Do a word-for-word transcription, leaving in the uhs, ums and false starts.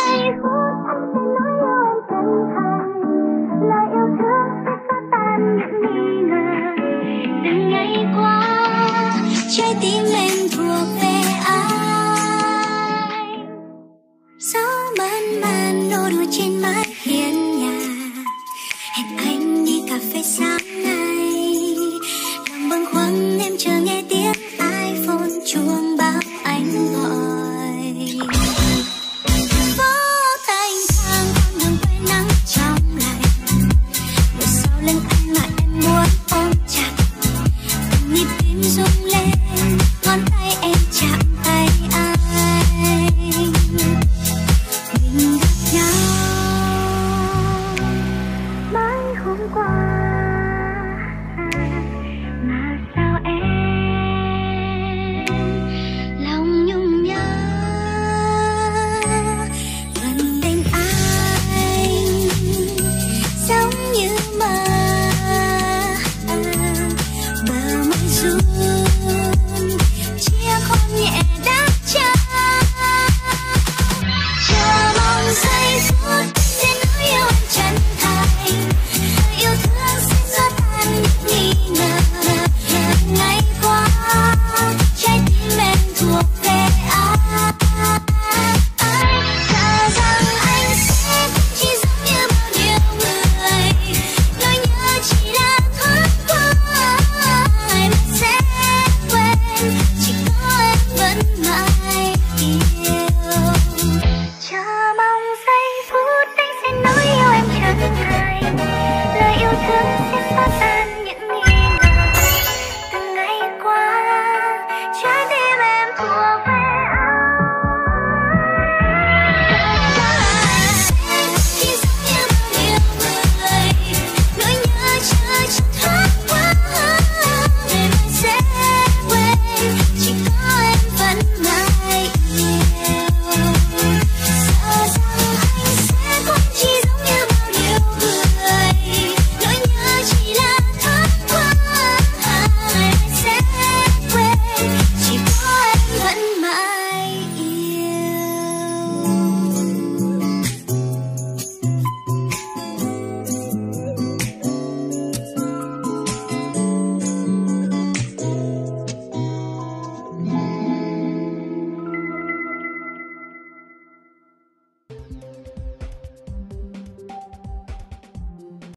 trái tim em thuộc về ai. Gió mơn man nô đùa trên mái hiên nhà, hẹn anh đi cà phê sáng nay. Lòng bâng khuâng em chờ nghe tiếng iPhone chuông báo anh gọi. Phố thanh thang con đường quê nắng trong lành, ngồi sau lưng anh mà em muốn ôm chặt. Từng nhịp tim rung lên, ngón tay em chạm tay anh. Mình gặp nhau mới hôm qua, mà sao em lòng nhung nhớ gần bên anh, giống như mơ. Bờ mây run chia khôn nhẹ đáp trao, chờ mong giây phút sẽ nói yêu anh chân thành. Lời yêu thương sẽ xóa tan những nghi ngờ. Ngày qua trái tim em thuộc